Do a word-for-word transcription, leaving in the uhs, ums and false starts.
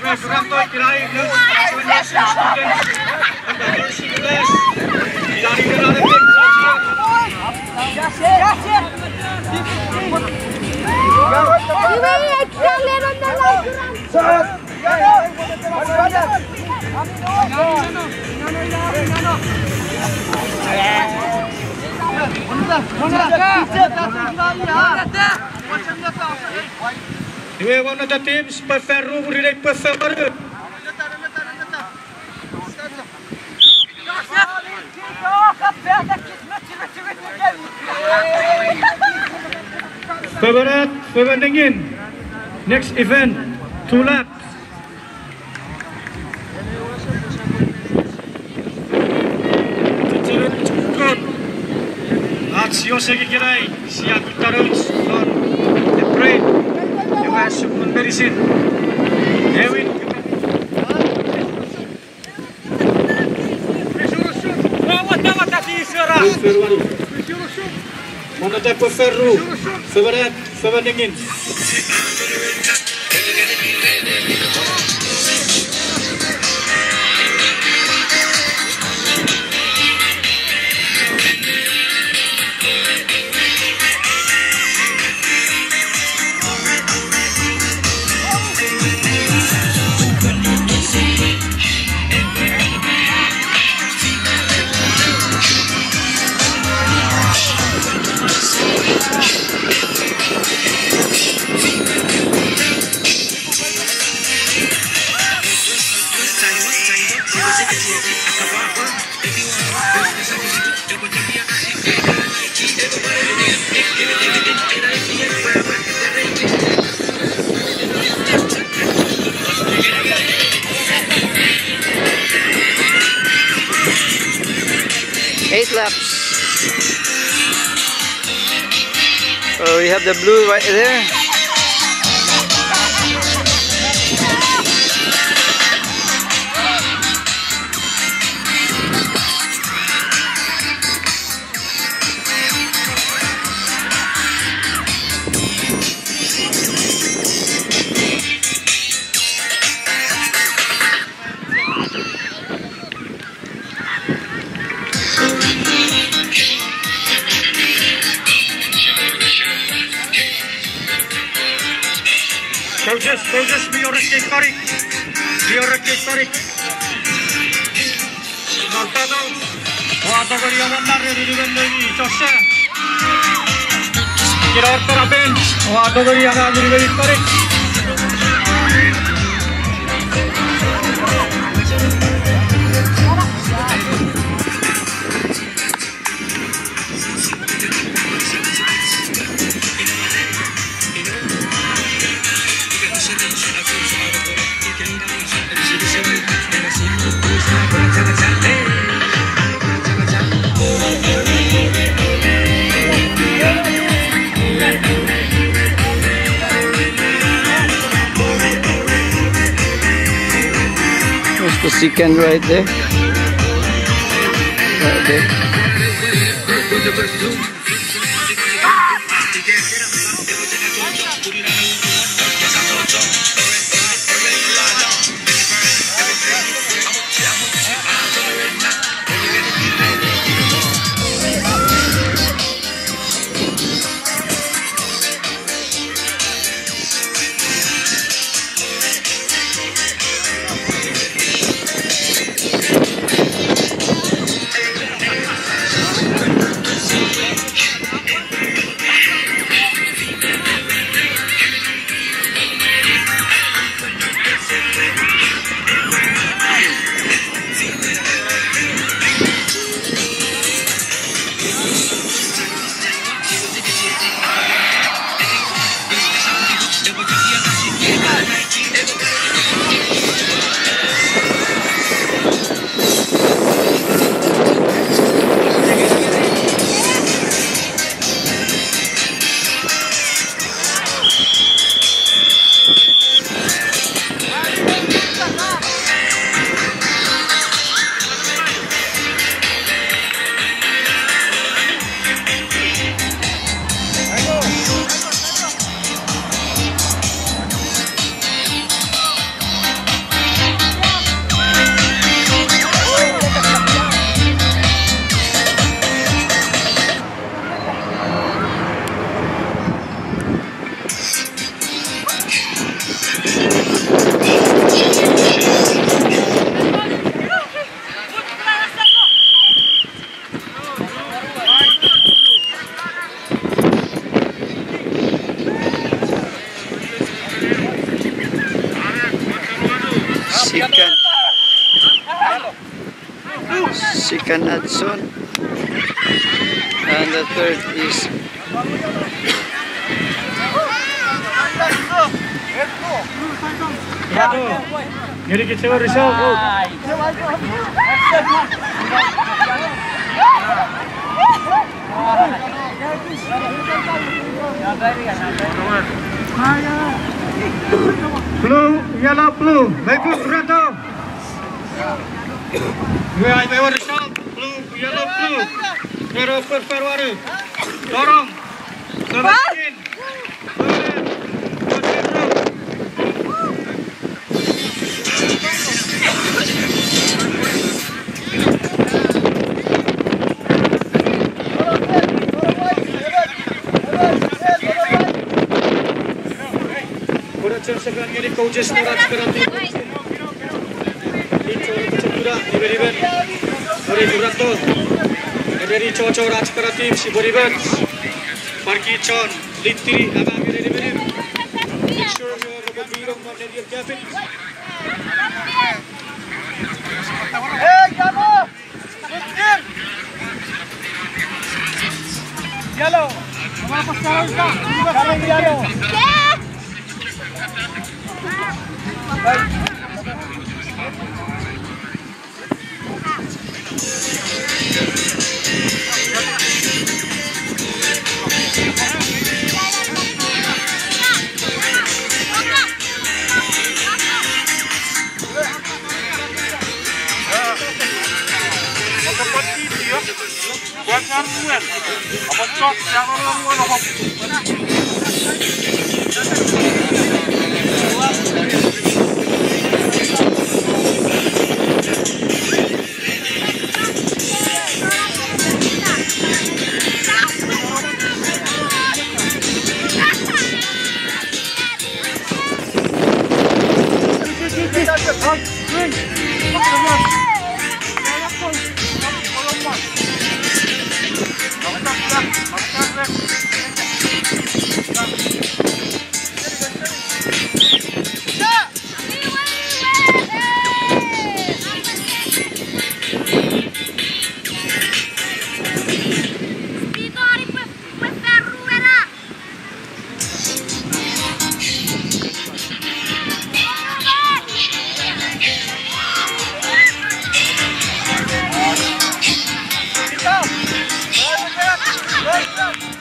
One of the teams prefer room relate prefer. Favorite, favorite in next event, two laps. Atsio segi kirai, siap terus on the brain. You have some medicine. David. Mana tak preferu? Favorite, favorite in. Eight laps. Oh, we have the blue right there. Coaches, coaches, be your escape tarik. Be your escape tarik. Nantano. Wata ko riyan ang naririnig ni Josha. Kira order bench. Wata ko riyan ang naririnig tarik. There's the second right there. Right there. Chicken. Chicken Hudson. And the third is Jadi kita risau. Blue, yellow, blue. Bagus, berato. Gue ay bawa risau. Blue, yellow, blue. Pero per perwaru. Dorong. Kemudian. Sekarang ini coaches Novo seperti itu cedera diberikan dari Jurato dari cowok-cowok seperti si berikan pergi con litri abang ini diberi make sure you have a birong on your cabin. Hey kamu Muslim yellow apa sekarang kak sekarang yellow. Go!